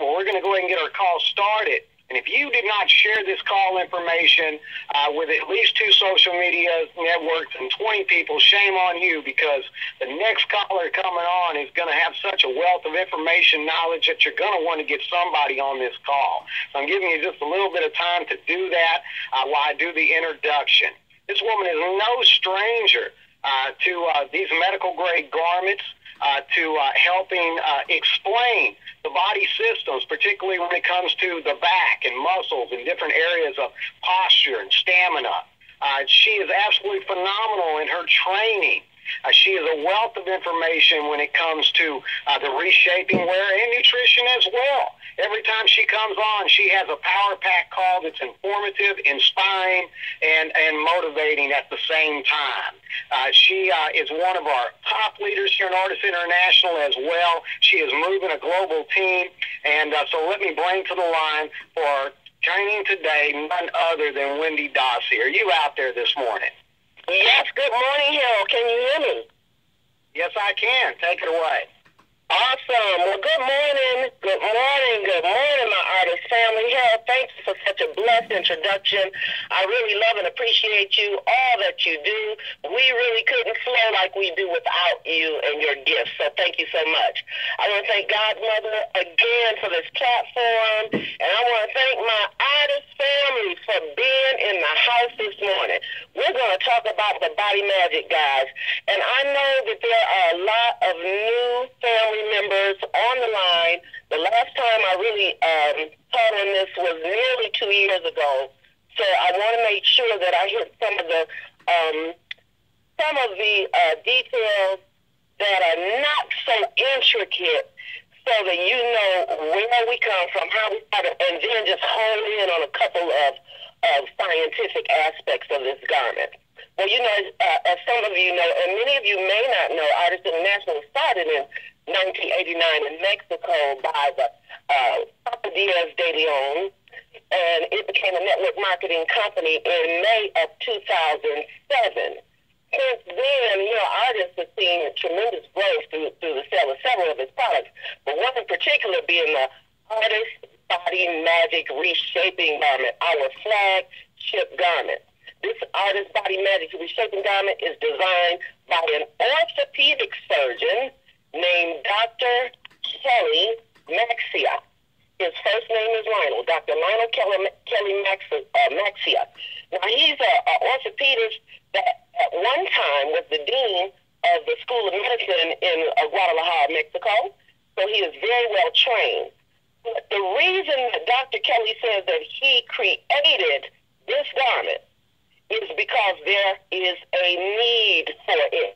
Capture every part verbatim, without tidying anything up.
well, we're going to go ahead and get our call started. And if you did not share this call information uh, with at least two social media networks and twenty people, shame on you, because the next caller coming on is going to have such a wealth of information, knowledge, that you're going to want to get somebody on this call. So I'm giving you just a little bit of time to do that uh, while I do the introduction. This woman is no stranger uh, to uh, these medical-grade garments, uh, to uh, helping uh, explain the body systems, particularly when it comes to the back and muscles and different areas of posture and stamina. Uh, she is absolutely phenomenal in her training. Uh, she is a wealth of information when it comes to uh, the reshaping wear and nutrition as well. Every time she comes on, she has a power pack call that's informative, inspiring, and, and motivating at the same time. Uh, she uh, is one of our top leaders here in Ardyss International as well. She is moving a global team. And uh, so let me bring to the line for training today none other than Wendy Dossie. Are you out there this morning? Yes, good morning, Harold. Can you hear me? Yes, I can. Take it away. Awesome. Well, good morning, good morning, good morning, my Ardyss family. Harold, thanks for such a blessed introduction. I really love and appreciate you, all that you do. We really couldn't flow like we do without you and your gifts, so thank you so much. I want to thank Godmother again for this platform, and I want to thank my Ardyss family for being in the house this morning. We're going to talk about the body magic, guys, and I know that there are a lot of new family members on the line. The last time I really um, taught on this was nearly two years ago, so I want to make sure that I hit some of the um, some of the uh, details that are not so intricate, so that you know where we come from, how we started, and then just hone in on a couple of, of scientific aspects of this garment. Well, you know, uh, as some of you know, and many of you may not know, Ardyss International started in nineteen eighty-nine in Mexico by the uh, Papa Diaz de Leon, and it became a network marketing company in May of two thousand seven. Since then, you know, Ardyss has seen tremendous growth through, through the sale of several of its products, but one in particular being the Ardyss Body Magic Reshaping Garment, our flagship garment. This Ardyss Body Magic Reshaping Garment is designed by an orthopedic surgeon named Doctor Kelly Maxia. His first name is Lionel, Doctor Lionel Kelly, Kelly Maxia, uh, Maxia. Now, he's an orthopedist that at one time was the dean of the School of Medicine in uh, Guadalajara, Mexico, so he is very well trained. But the reason that Doctor Kelly says that he created this garment is because there is a need for it.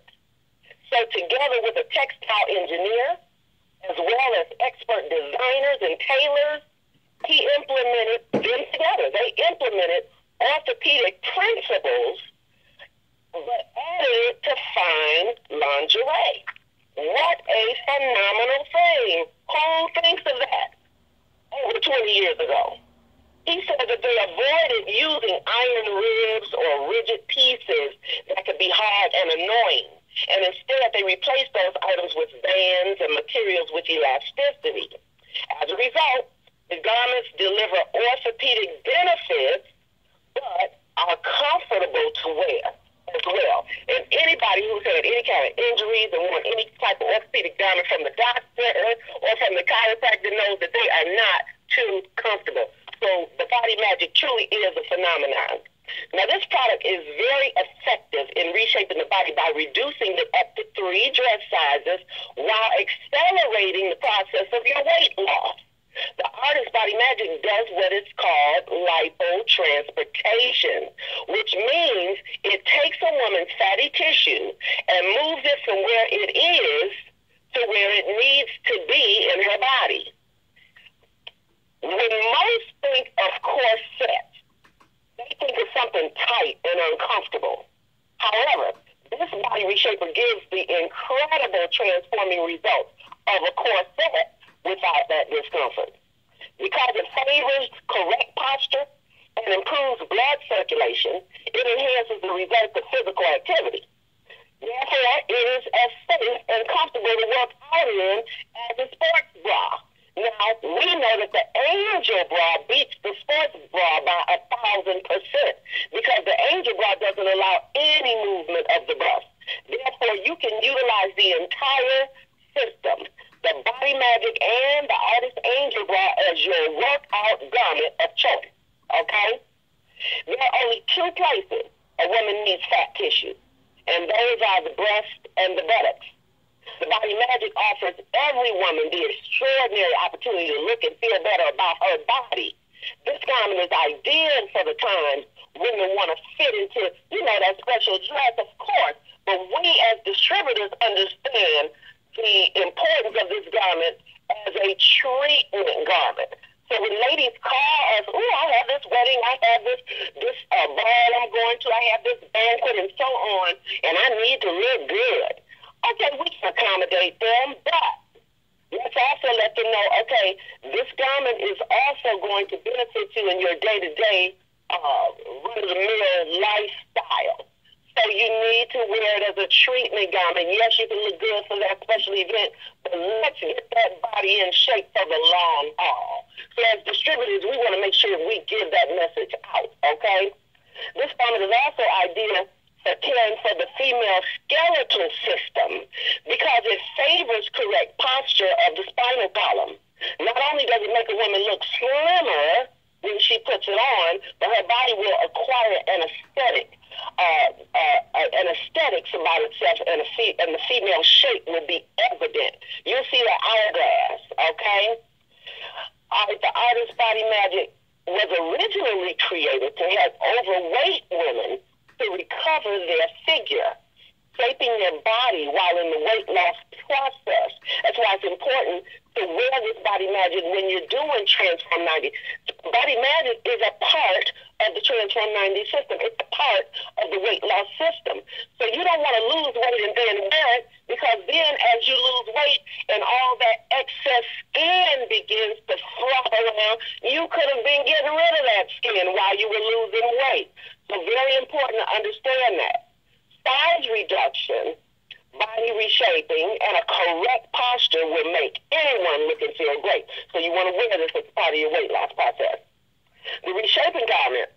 So together with a textile engineer, as well as expert designers and tailors, he implemented them together. They implemented orthopedic principles, but added it to fine lingerie. What a phenomenal thing. Who thinks of that? Over twenty years ago. He said that they avoided using iron ribs or rigid pieces that could be hard and annoying. And instead, they replaced those items with bands and materials with elasticity. As a result, the garments deliver orthopedic benefits, but are comfortable to wear as well. And anybody who's had any kind of injuries and want any type of orthopedic garment from the doctor or from the chiropractor knows that they are not too comfortable. So the Body Magic truly is a phenomenon. Now, this product is very effective in reshaping the body by reducing it up to three dress sizes while accelerating the process of your weight loss. The Ardyss Body Magic does what is called lipotransportation, which means it takes a woman's fatty tissue and moves it from where it is to where it needs to be in her body. When most think of corsets, they think of something tight and uncomfortable. However, this body reshaper gives the incredible transforming results of a corset without that discomfort. Because it favors correct posture and improves blood circulation, it enhances the results of physical activity. Therefore, it is as safe and comfortable to work out in as a sports bra. Now, we know that Angel bra beats the sports bra by a thousand percent because the Angel bra doesn't allow any movement of the breast. Therefore, you can utilize the entire system, the Body Magic and the Ardyss Angel bra, as your workout garment of choice. Okay? There are only two places a woman needs fat tissue, and those are the breast and the buttocks. The Body Magic offers every woman the extraordinary opportunity to look and feel better about her body. This garment is ideal for the times women want to fit into, you know, that special dress, of course, but we as distributors understand the importance of this garment as a treatment garment. So when ladies call us, oh, I have this wedding, I have this this uh, ball I'm going to, I have this banquet and so on, and I need to look good. Okay, we can accommodate them, but let's also let them know, okay, this garment is also going to benefit you in your day-to-day uh, run-of-the-mill lifestyle. So you need to wear it as a treatment garment. Yes, you can look good for that special event, but let's get that body in shape for the long haul. So as distributors, we want to make sure we give that message out, okay? This garment is also ideal for caring for the female skeletal system because it favors correct posture of the spinal column. Not only does it make a woman look slimmer when she puts it on, but her body will acquire an aesthetic. Uh, uh, uh, an aesthetics about itself, and, a fe- and the female shape will be evident. You'll see the hourglass, okay? All right, the Ardyss Body Magic was originally created to help overweight women to recover their figure, shaping their body while in the weight loss process. That's why it's important to wear this Body Magic when you're doing Transform ninety. Body Magic is a part of the Transform ninety system. It's a part of the weight loss system. So you don't want to lose weight and then wear it, because then as you lose weight and all that excess skin begins to flop around, you could have been getting rid of that skin while you were losing weight. So very important to understand that. Size reduction, body reshaping, and a correct posture will make anyone look and feel great. So you want to wear this as part of your weight loss process. The reshaping garment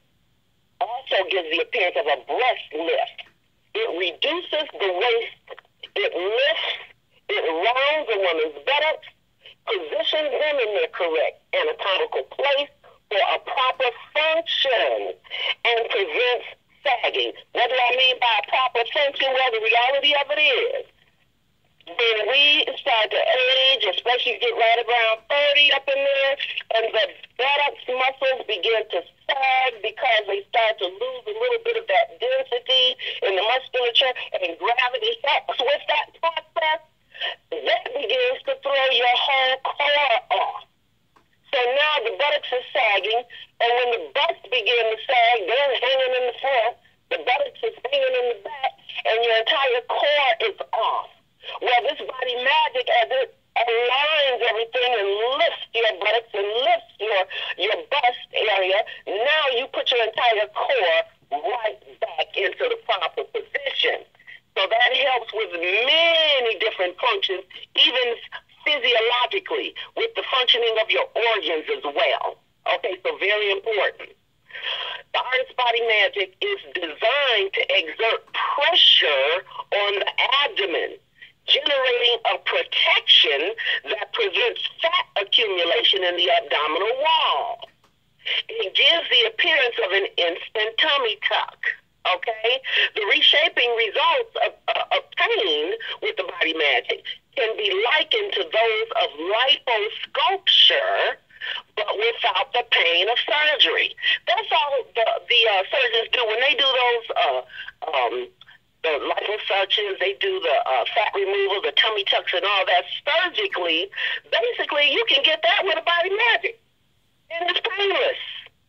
also gives the appearance of a breast lift. It reduces the waist, it lifts, it rounds a woman's buttocks, positions them in their correct anatomical place for a proper function, and prevents sagging. What do I mean by a proper function? Well, the reality of it is, when we start to age, especially get right around thirty up in there, and the buttocks muscles begin to sag because they start to lose a little bit of that density in the musculature, and gravity helps with that process, that begins to throw your whole core off. So now the buttocks are sagging, and when the butts begin to sag, they're hanging in the front, the buttocks is hanging in the back, and your entire core is off. Well, this Body Magic, as it aligns everything and lifts your buttocks and lifts your, your bust area, now you put your entire core right back into the proper position. So that helps with many different functions, even physiologically, with the functioning of your organs as well. Okay, so very important. The Ardyss Body Magic is designed to exert pressure on the abdomen, generating a protection that prevents fat accumulation in the abdominal wall. It gives the appearance of an instant tummy tuck. Okay? The reshaping results of, uh, obtained with the Body Magic can be likened to those of liposculpture, but without the pain of surgery. That's all the, the uh, surgeons do when they do those uh, um, the liposuctions, they do the uh, fat removal, the tummy tucks and all that surgically. Basically, you can get that with a Body Magic, and it's painless.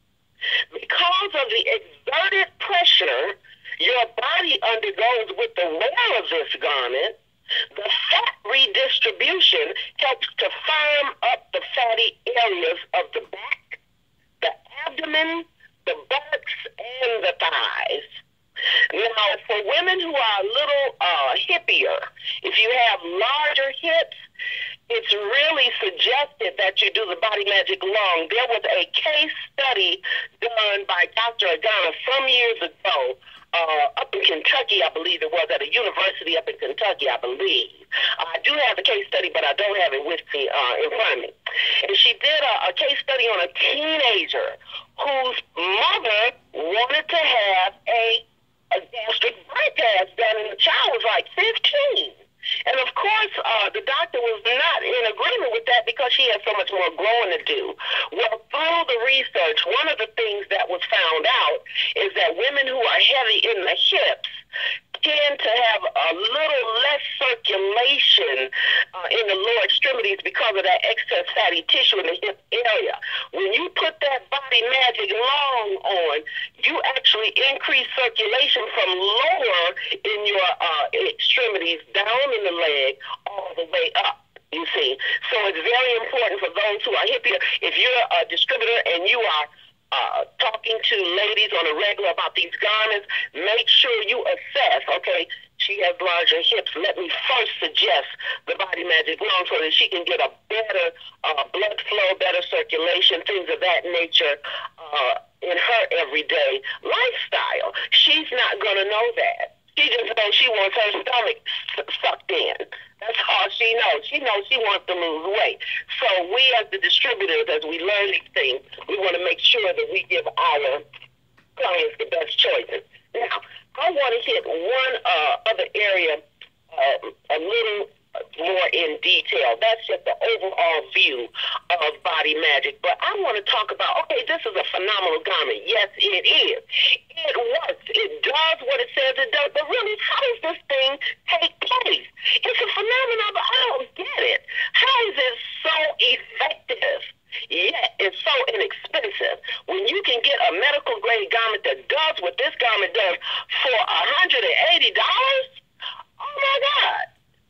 Because of the exerted pressure your body undergoes with the wear of this garment, the fat redistribution helps to firm up the fatty areas of the back, the abdomen, the buttocks, and the thighs. Now, for women who are a little uh, hippier, if you have larger hips, it's really suggested that you do the body magic long. There was a case study done by Doctor Ardyss some years ago, uh, up in Kentucky, I believe it was, at a university up in Kentucky, I believe. I do have the case study, but I don't have it with me uh, in front of me. And she did a, a case study on a teenager whose mother wanted to have a, a gastric bypass done, and the child was like fifteen. And of course, uh, the doctor was not in agreement with that because she had so much more growing to do. Well, through the research, one of the things that was found out is that women who are heavy in the hips tend to have a little less circulation uh, in the lower extremities because of that excess fatty tissue in the hip area. When you put that body magic long on, you actually increase circulation from lower in your uh, extremities down in the leg all the way up. You see, so it's very important for those who are hippier. If you're a distributor and you are Uh, talking to ladies on a regular about these garments, make sure you assess, okay, she has larger hips. Let me first suggest the body magic long so that she can get a better uh, blood flow, better circulation, things of that nature uh, in her everyday lifestyle. She's not going to know that. She just knows she wants her stomach sucked in. That's all she knows. She knows she wants to lose weight. So we as the distributors, as we learn these things, we want to make sure that we give our clients the best choices. Now, I want to hit one uh, other area uh, a little more in detail. That's just the overall view of body magic. But I want to talk about, okay, this is a phenomenal garment. Yes, it is. It works. It does what it says it does. But really, how does this thing take place? It's a phenomenon, but I don't get it. How is it so effective? Yet it's so inexpensive. When you can get a medical grade garment that does what this garment does for one hundred eighty dollars, oh my God.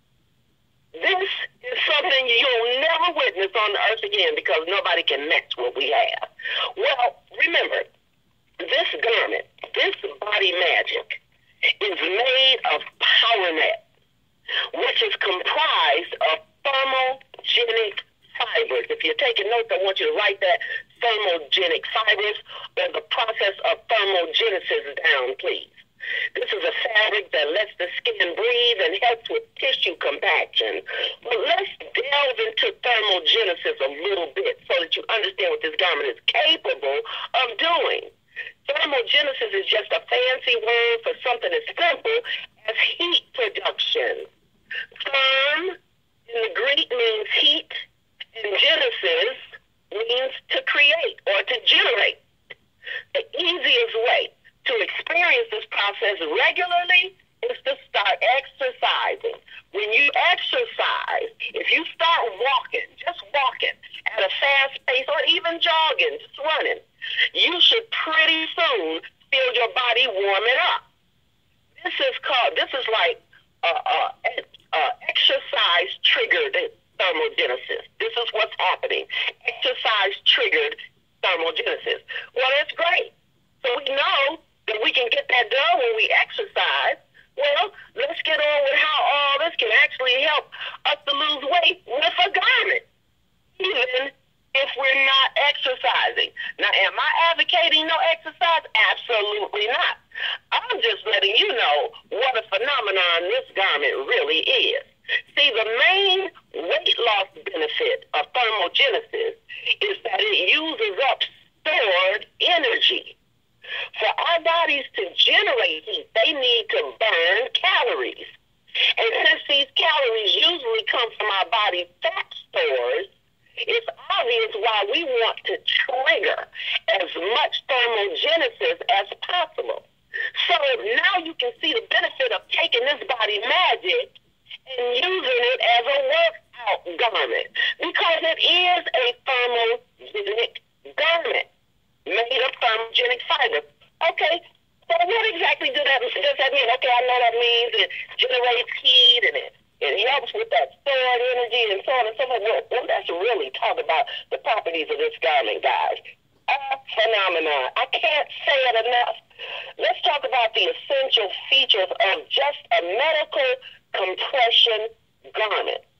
This is something you'll never witness on the earth again because nobody can match what we have. Well, remember, this garment, this body magic, is made of power net, which is comprised of thermogenic fibers. If you're taking notes, I want you to write that thermogenic fibers or the process of thermogenesis down, please. This is a fabric that lets the skin breathe and helps with tissue compaction. But let's delve into thermogenesis a little bit so that you understand what this garment is capable of doing. Thermogenesis is just a fancy word for something as simple as heat production. Therm in the Greek means heat, and genesis means to create or to generate. The easiest way to experience this process regularly is to start exercising. When you exercise, if you start walking, just walking at a fast pace or even jogging, just running, you should pretty soon feel your body warming up. This is called, this is like uh, uh, uh, exercise triggered thermogenesis. This is what's happening. Exercise triggered thermogenesis. Well, that's great. So we know that we can get that done when we exercise. Well, let's get on with how all this can actually help us to lose weight with a garment, even if we're not exercising. Now, am I advocating no exercise? Absolutely not. I'm just letting you know what a phenomenon this garment really is. See, the main weight loss benefit of thermogenesis is that it uses up stored energy. For our bodies to generate heat, they need to burn calories. And since these calories usually come from our body's fat stores, it's obvious why we want to trigger as much thermogenesis as possible. So now you can see the benefit of taking this body magic and using it as a workout garment, because it is a thermogenic garment made of thermogenic fiber. Okay, so what exactly does that, does that mean? Okay, I know that means it generates heat and it, it helps with that stored energy and so on and so forth. Well, well, let's really talk about the properties of this garment, guys. A phenomenon. I can't say it enough. Let's talk about the essential features of just a medical compression garment.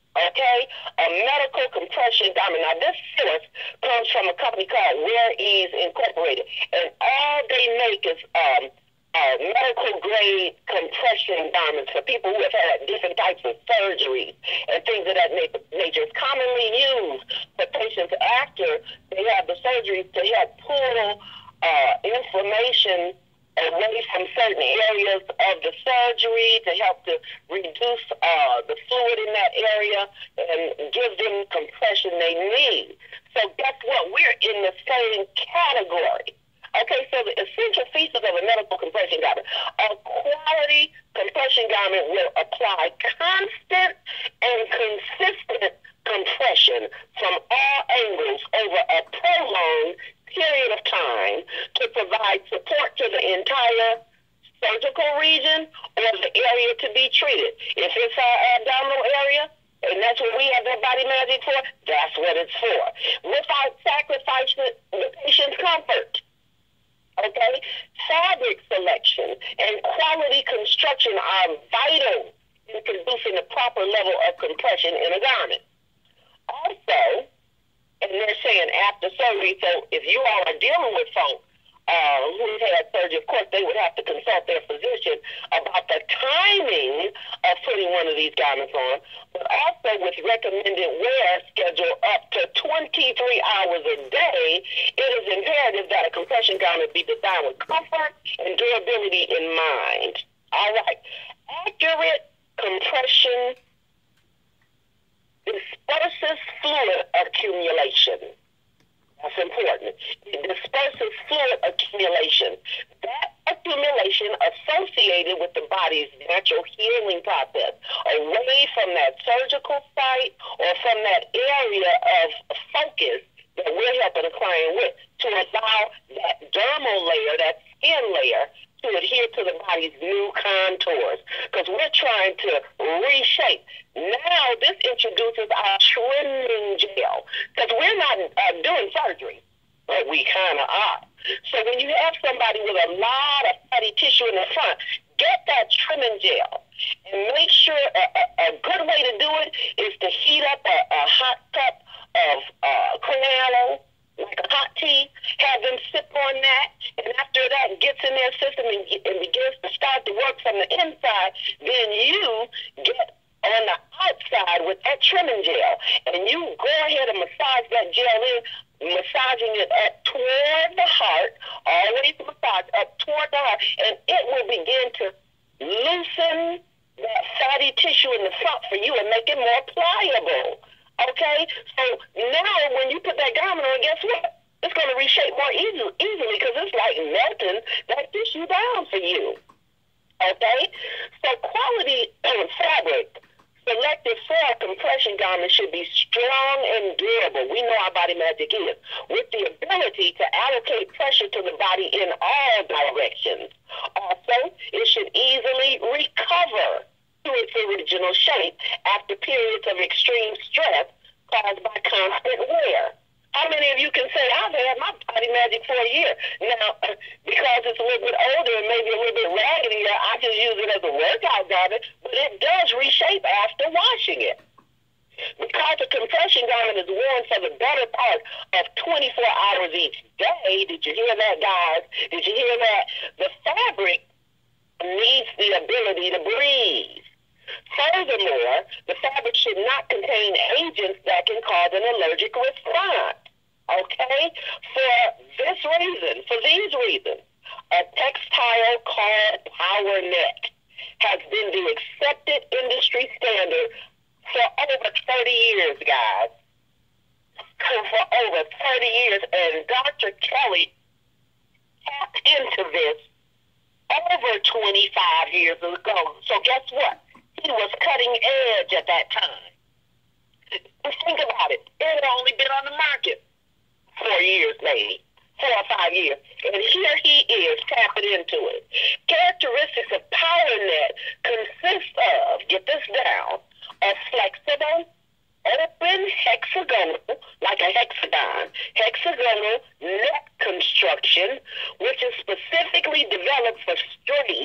Okay, a medical compression garment. Now, this source comes from a company called Wear Ease Incorporated, and all they make is um, uh, medical grade compression garments for people who have had different types of surgeries and things of that nature. It's commonly used for patients after they have the surgery to help pull uh, inflammation away from certain areas of the surgery, to help to reduce uh, the fluid in that area and give them compression they need. So guess what? We're in the same category. Okay, so the essential features of a medical compression garment. A quality compression garment will apply constant and consistent compression from all angles over a prolonged period of time to provide support to the entire surgical region or the area to be treated. If it's our abdominal area, and that's what we have the body magic for, that's what it's for. Without sacrificing the patient's comfort. Okay? Fabric selection and quality construction are vital in producing the proper level of compression in a garment. Also, and they're saying after surgery, so if you all are dealing with folk uh, who've had surgery, of course, they would have to consult their physician about the timing of putting one of these garments on, but also with recommended wear schedule up to twenty-three hours a day, it is imperative that a compression garment be designed with comfort and durability in mind. All right. Accurate compression disperses fluid accumulation. That's important. It disperses fluid accumulation. That accumulation associated with the body's natural healing process away from that surgical site or from that area of focus that we're helping the client with to allow that dermal layer, that skin layer, to adhere to the body's new contours, because we're trying to reshape. Now this introduces our trimming gel, because we're not uh, doing surgery, but we kind of are. So when you have somebody with a lot of fatty tissue in the front, get that trimming gel, and make sure a, a, a good way to do it is to heat up a, a hot cup of uh, Crenalo, like a hot tea, have them sip on that, and after that gets in their system and, and begins to start to work from the inside, then you get on the outside with that trimming gel, and you go ahead and massage that gel in, massaging it up toward the heart, always massage up toward the heart, and it will begin to loosen that fatty tissue in the front for you and make it more pliable. Okay, so now when you put that garment on, guess what? It's going to reshape more easily, easily because it's like melting that tissue down for you. Okay, so quality fabric selected for a compression garment should be strong and durable. We know our body magic is, with the ability to allocate pressure to the body in all directions. Also, it should easily recover to its original shape after periods of extreme stress caused by constant wear. How many of you can say, I've had my body magic for a year? Now, because it's a little bit older and maybe a little bit raggedy, I just use it as a workout garment, but it does reshape after washing it. Because the compression garment is worn for the better part of twenty-four hours each day. Did you hear that, guys? Did you hear that? The fabric needs the ability to breathe. Furthermore, the fabric should not contain agents that can cause an allergic response. Okay? For this reason, for these reasons, a textile called Power Net has been the accepted industry standard for over thirty years, guys. For over thirty years, and Doctor Kelly tapped into this over twenty-five years ago. So guess what? He was cutting edge at that time. And think about it. It had only been on the market four years, maybe. Four or five years. And here he is tapping into it. Characteristics of Power Net consist of, get this down, a flexible, open hexagonal, like a hexagon, hexagonal neck construction, which is specifically developed for strength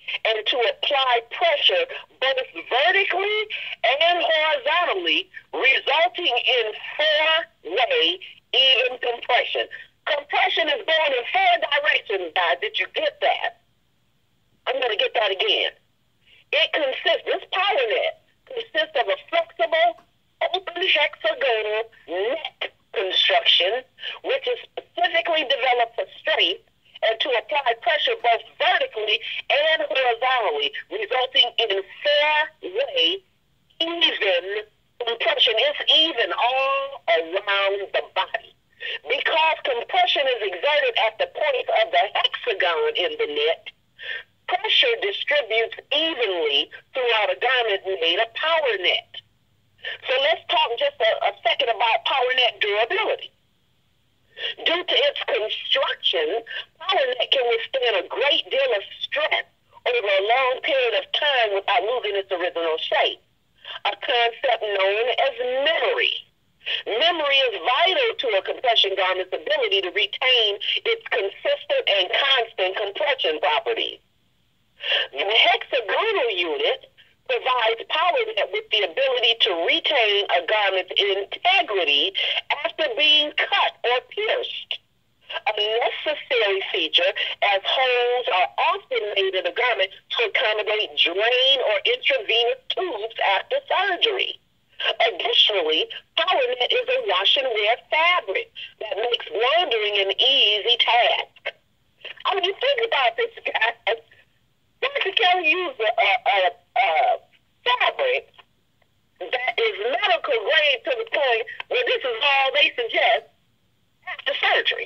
and to apply pressure both vertically and horizontally, resulting in four-way even compression. Compression is going in four directions, guys. Did you get that? I'm going to get that again. It consists, this power net consists of a flexible, open hexagonal neck construction, which is specifically developed for strength and to apply pressure both vertically and horizontally, resulting in four-way even compression. It's even all around the body. Because compression is exerted at the point of the hexagon in the net, pressure distributes evenly throughout a garment made of power net. So let's talk just a, a second about power net durability. Due to its construction, power net can withstand a great deal of stress over a long period of time without losing its original shape, a concept known as memory. Memory is vital to a compression garment's ability to retain its consistent and constant compression properties. The hexagonal unit provides power net with the ability to retain a garment's integrity after being cut or pierced, a necessary feature as holes are often made in a garment to accommodate drain or intravenous tubes after surgery. Additionally, power net is a wash and wear fabric that makes laundering an easy task. I mean, think about this, guys. Doctor Kelly used a, a, a, a fabric that is medical grade to the point where this is all they suggest after surgery.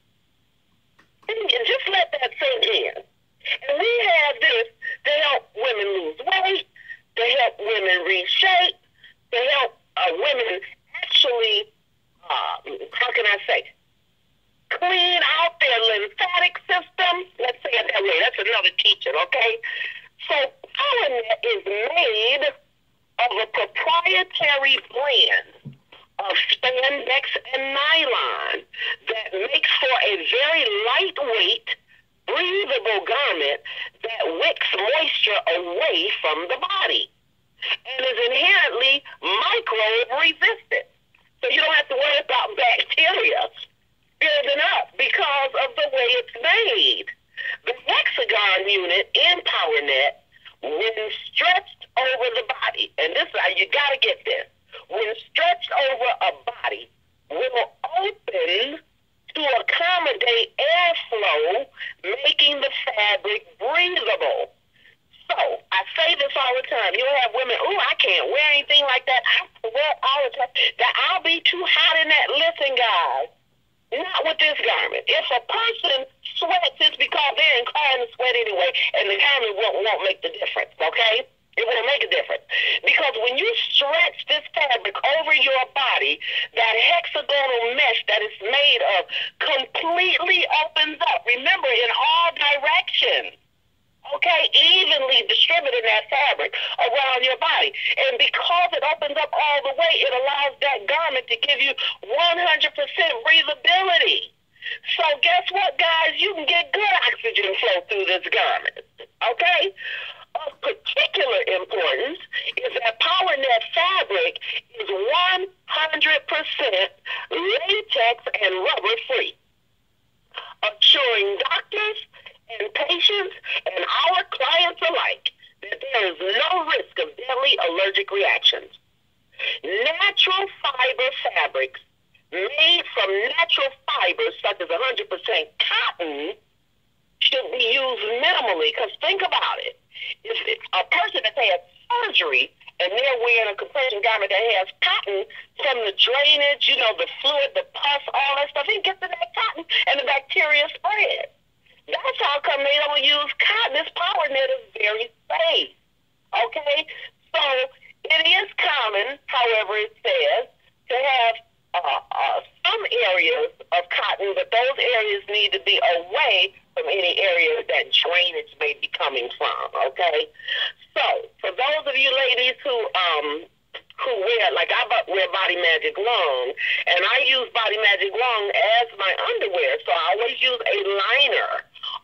And just let that sink in. And we have this to help women lose weight, to help women reshape, to help uh, women actually, uh, how can I say, clean out their lymphatic system. Let's say it that way. That's another teaching, okay? So power net is made of a proprietary blend of spandex and nylon that makes for a very lightweight, breathable garment that wicks moisture away from the body and is inherently microbe resistant. So you don't have to worry about bacteria building up because of the way it's made. The hexagon unit in power net, when stretched over the body, and this you got to get this, when stretched over a body, will open to accommodate airflow, making the fabric breathable. So I say this all the time. You'll have women, oh, I can't wear anything like that. I have to wear all the time. That I'll be too hot in that. Listen, guys. Not with this garment. If a person sweats, it's because they're inclined to sweat anyway, and the garment won't, won't make the difference, okay? It won't make a difference. Because when you stretch this fabric over your body, that hexagonal mesh that it's made of completely opens up. Remember, in all directions. Okay, evenly distributing that fabric around your body. And because it opens up all the way, it allows that garment to give you one hundred percent breathability. So guess what, guys? You can get good oxygen flow through this garment. Okay? Of particular importance is that power net fabric is one hundred percent latex and rubber free, assuring doctors and patients and our clients alike that there is no risk of deadly allergic reactions. Natural fiber fabrics made from natural fibers such as one hundred percent cotton should be used minimally, because think about it. If a person that had surgery and they're wearing a compression garment that has cotton, from the drainage, you know, the fluid, the pus, all that stuff, it gets in that cotton and the bacteria spread. That's how come they don't use cotton. This power net is very safe. Okay? So it is common, however it says, to have uh, uh, some areas of cotton, but those areas need to be away from any area that drainage may be coming from. Okay? So for those of you ladies who um who wear, like I wear Body Magic Long, and I use Body Magic Long as my underwear, so I always use a liner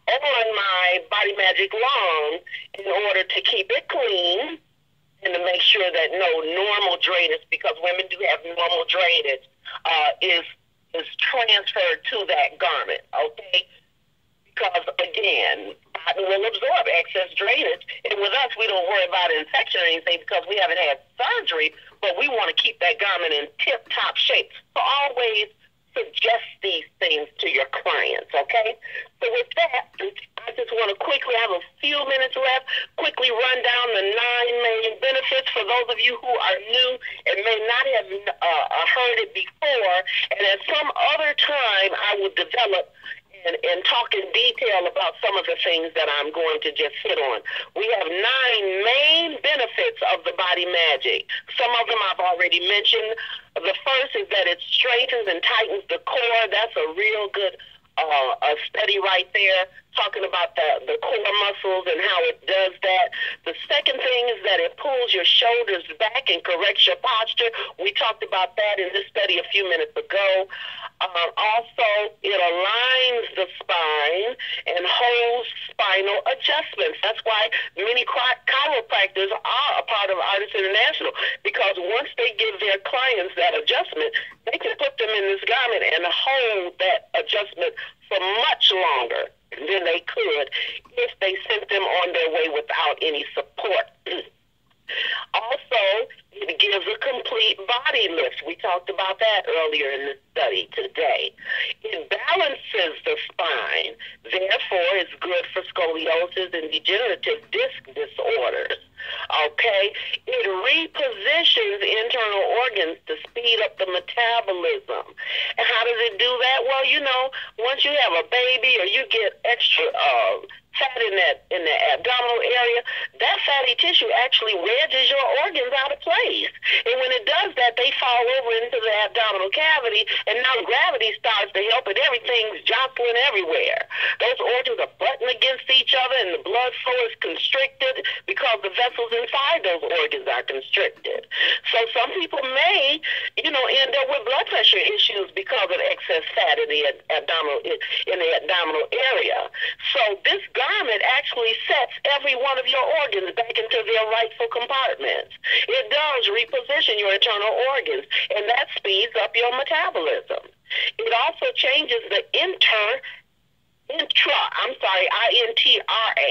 on my Body Magic lawn in order to keep it clean and to make sure that no normal drainage, because women do have normal drainage, uh, is is transferred to that garment, okay? Because, again, cotton will absorb excess drainage. And with us, we don't worry about infection or anything because we haven't had surgery, but we want to keep that garment in tip-top shape. So always suggest these things to your clients, okay? So with that, I just want to quickly, I have a few minutes left, quickly run down the nine main benefits for those of you who are new and may not have uh, heard it before. And at some other time, I will develop And, and talk in detail about some of the things that I'm going to just hit on. We have nine main benefits of the Body Magic. Some of them I've already mentioned. The first is that it strengthens and tightens the core. That's a real good uh, a study right there, talking about the, the core muscles and how it does that. The second thing is that it pulls your shoulders back and corrects your posture. We talked about that in this study a few minutes ago. Uh, also, it aligns the spine and holds spinal adjustments. That's why many chiropractors are a part of Ardyss International, because once they give their clients that adjustment, they can put them in this garment and hold that adjustment for much longer than they could if they sent them on their way without any support. Also, it gives a complete body lift. We talked about that earlier in the study today. It balances the spine. Therefore, it's good for scoliosis and degenerative disc disorders. Okay? It repositions internal organs to speed up the metabolism. And how does it do that? Well, you know, once you have a baby or you get extra uh, fat in that in the abdominal area, that fatty tissue actually wedges your organs out of place. And when it does that, they fall over into the abdominal cavity, and now gravity starts to help, and everything's jostling everywhere. Those organs are butting against each other, and the blood flow is constricted because the vessels inside those organs are constricted. So some people may, you know, end up with blood pressure issues because of excess fat in the abdominal in the abdominal area. So this garment actually sets every one of your organs back into their rightful compartments. It does reposition your internal organs, and that speeds up your metabolism. It also changes the inter, intra, I'm sorry, I N T R A,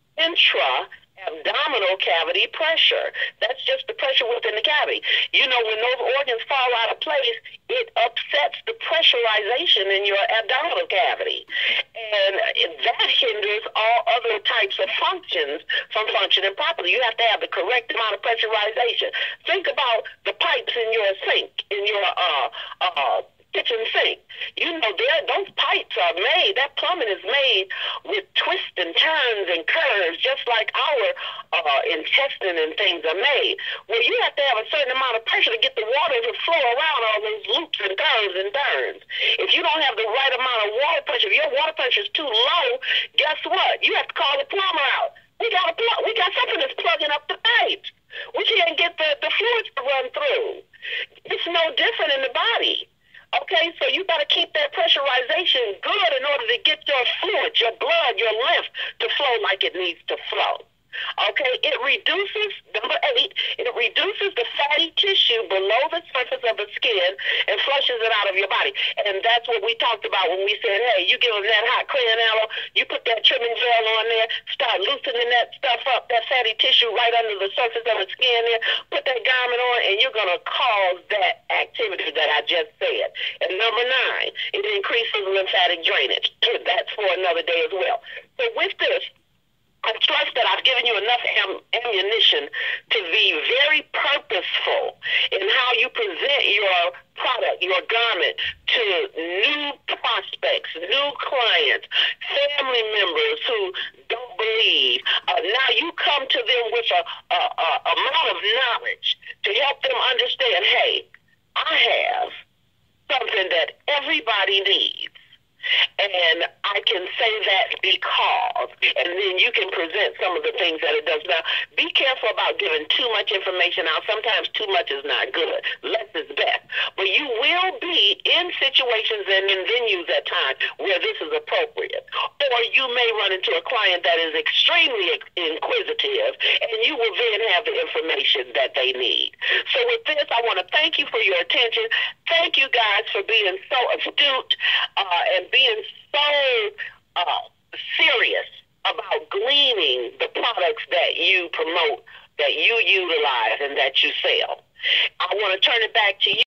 intra abdominal cavity pressure. That's just the pressure within the cavity. You know, when those organs fall out of place, it upsets the pressurization in your abdominal cavity. And that hinders all other types of functions from functioning properly. You have to have the correct amount of pressurization. Think about the pipes in your sink, in your uh, uh, kitchen sink. You know, those pipes are made, that plumbing is made with twists and turns and curves, just like our uh, intestine and things are made. Well, you have to have a certain amount of pressure to get the water to flow around all those loops and curves and turns. If you don't have the right amount of water pressure, if your water pressure is too low, guess what? You have to call the plumber out. We got a pl- we got something that's plugging up the pipes. We can't get the, the fluids to run through. It's no different in the body. Okay, so you got to keep that pressurization good in order to get your fluid, your blood, your lymph to flow like it needs to flow. Okay, it reduces, number eight, it reduces the fatty tissue below the surface of the skin and flushes it out of your body. And that's what we talked about when we said, hey, you give them that hot crayon aloe, you put that trimming gel on there, start loosening that stuff up, that fatty tissue right under the surface of the skin there, put that garment on, and you're going to cause that activity that I just said. And number nine, it increases lymphatic drainage. That's for another day as well. So with this, I trust that I've given you enough am- ammunition to be very purposeful in how you present your product, your garment, to new prospects, new clients, family members who don't believe. Uh, now you come to them with a, a, a amount of knowledge to help them understand, hey, I have something that everybody needs. And I can say that because, and then you can present some of the things that it does. Now, be careful about giving too much information out. Sometimes too much is not good. Less is best. But you will be in situations and in venues at times where this is appropriate. Or you may run into a client that is extremely inquisitive, and you will then have the information that they need. So with this, I want to thank you for your attention. Thank you guys for being so astute uh, and being so uh, serious about gleaning the products that you promote, that you utilize, and that you sell. I want to turn it back to you.